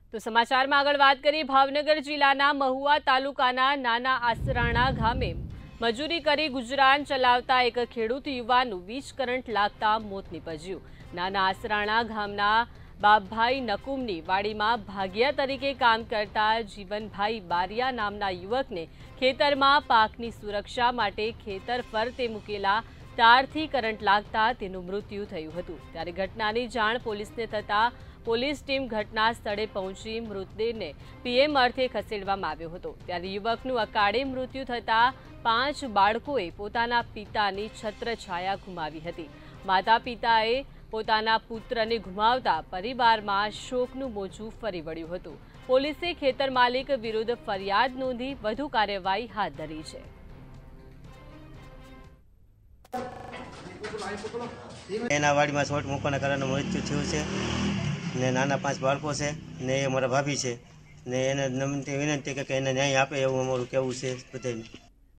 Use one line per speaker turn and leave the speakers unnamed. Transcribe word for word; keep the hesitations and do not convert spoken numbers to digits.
તો સમાચારમાં આગળ વાત કરીએ ભાવનગર જિલ્લાના મહુવા તાલુકાના નાના આસરાણા ગામે મજૂરી કરી ગુજરાન ચલાવતા એક ખેડૂત યુવાનનું વીજ કરંટ લાગતા મોત નીપજ્યું। નાના આસરાણા ગામના બાપભાઈ નકુમની વાડીમાં ભાગિયા તરીકે કામ કરતા જીવનભાઈ બારિયા નામના યુવકને ખેતરમાં પાકની સુરક્ષા માટે ખેતર ફરતે મૂકેલા તારથી કરંટ લાગતા તેનું મૃત્યુ થયું હતું। ત્યારે ઘટનાની જાણ પોલીસને થતા પોલીસ ટીમ ઘટના સ્થળે પહોંચી મૃતદેહને પીએમ અર્થે ખસેડવામાં આવ્યો હતો। ત્યારે યુવકનું અકાળે મૃત્યુ થતા પાંચ બાળકોએ પોતાના પિતાની છત્રછાયા ગુમાવી હતી। માતા પિતાએ પોતાના પુત્રને ગુમાવતા પરિવારમાં શોકનું મોજું ફરી વળ્યું હતું। પોલીસે ખેતર માલિક વિરુદ્ધ ફરિયાદ નોંધી વધુ કાર્યવાહી હાથ ધરી છે।
એના વાડીમાં શોર્ટ મૂકવાના કારણે મૃત્યુ થયું છે ને નાના પાંચ બાળકો છે ને એ મારા ભાભી છે ને એને વિનંતી કે એને ન્યાય આપે એવું અમારું કહેવું છે બધાને।